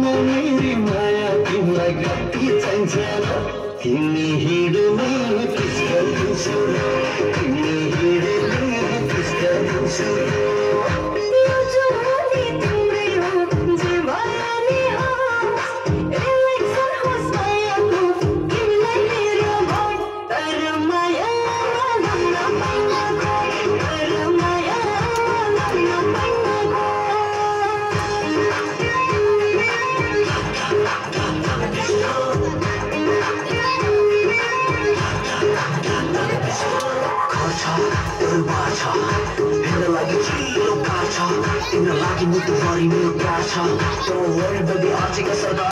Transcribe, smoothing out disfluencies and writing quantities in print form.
मेरी माया तिमीलाई कति चाहिन्छ तिमी हिँड्ने त्यसका दिन्छु तिमी हिँड्ने त्यसका दिन्छु Lagi mutu fari meu gacha Don't worry baby, I'll take a